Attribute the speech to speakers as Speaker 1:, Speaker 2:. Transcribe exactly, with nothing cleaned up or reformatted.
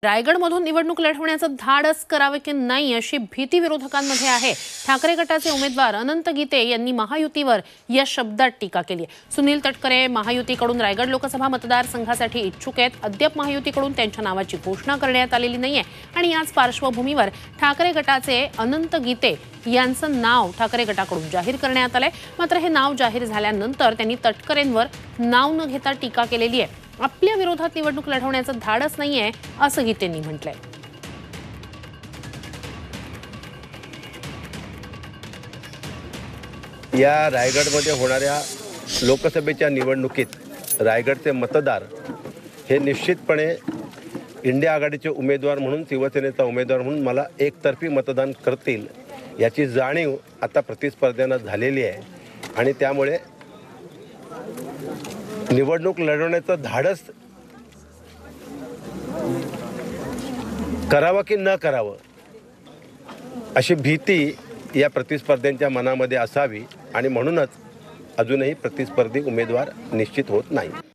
Speaker 1: रायगडमधून निवडणूक लढवण्याचं धाडस करावे की नाही अशी भीती विरोधकांमध्ये आहे। ठाकरे गटाचे उमेदवार अनंत गीते यांनी महायुतीवर या शब्दात टीका केली आहे। सुनील तटकरे महायुतीकडून रायगड लोकसभा मतदारसंघासाठी इच्छुक आहेत। अद्याप महायुतीकडून त्यांच्या नावाची घोषणा करण्यात आलेली नाहीये आणि याच पार्श्वभूमीवर ठाकरे गटाचे अनंत गीते यांचं नाव ठाकरे गटाकडून जाहीर करण्यात आलंय। मात्र हे नाव जाहीर झाल्यानंतर त्यांनी तटकरेंवर नाव न घेता टीका केलेली आहे। आपल्या विरोधात निवडणूक लढवण्याचं धाडस नाहीये असं गीतेंनी म्हटलंय।
Speaker 2: या रायगडमध्ये होणाऱ्या लोकसभेच्या निवडणुकीत रायगडचे मतदार हे निश्चितपणे इंडिया आघाडीचे उमेदवार म्हणून शिवसेनेचा उमेदवार म्हणून मला एकतर्फी मतदान करतील याची जाणीव आता प्रतिस्पर्ध्यांना झालेली आहे आणि त्यामुळे निवडणूक लढवण्याचं धाडस करावं की न करावं अशी भीती या प्रतिस्पर्ध्यांच्या मनामध्ये असावी आणि म्हणूनच अजूनही प्रतिस्पर्धी उमेदवार निश्चित होत नाही।